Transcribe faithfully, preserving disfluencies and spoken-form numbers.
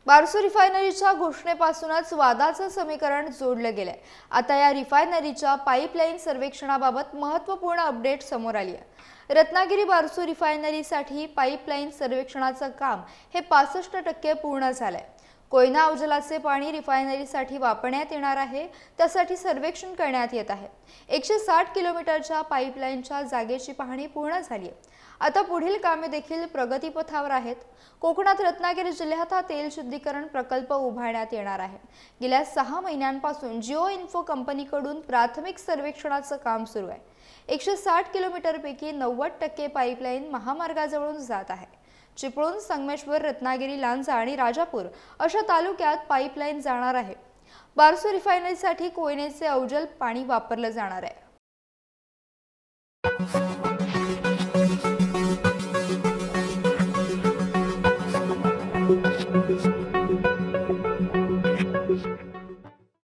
बारसू रिफायनरीच्या घोषणेपासूनच वादाचं समीकरण जोडलं गेलंय। आता या रिफायनरीच्या पाईपलाईन सर्वेक्षणाबाबत महत्त्वपूर्ण अपडेट समोर आली आहे। रत्नागिरी बारसू रिफायनरीसाठी पाईपलाईन सर्वेक्षणाचं काम हे पासष्ट टक्के पूर्ण झालंय। कोयना अवजलाचे पाणी रिफायनरीसाठी वापरण्यात येणार आहे, त्यासाठी सर्वेक्षण करण्यात येत आहे। एकशे साठ किलोमीटरच्या पाईपलाईनच्या जागेची पाहणी पूर्ण झाली आहे। आता पुढील कामे देखील प्रगतीपथावर आहेत। कोकणात रत्नागिरी जिल्ह्यात हा तेल शुद्धीकरण प्रकल्प उभारण्यात येणार आहे। गेल्या सहा महिन्यांपासून जिओ इन्फो कंपनीकडून प्राथमिक सर्वेक्षणाचं काम सुरू आहे। एकशे साठ किलोमीटरपैकी नव्वद टक्के पाईपलाईन महामार्गाजवळून जात आहे। चिपळूण, संगमेश्वर, रत्नागिरी, लांजा आणि राजापूर अशा तालुक्यात पाईपलाईन जाणार आहे। बारसू रिफायनरीसाठी कोयनेचे अवजल पाणी वापरलं जाणार आहे।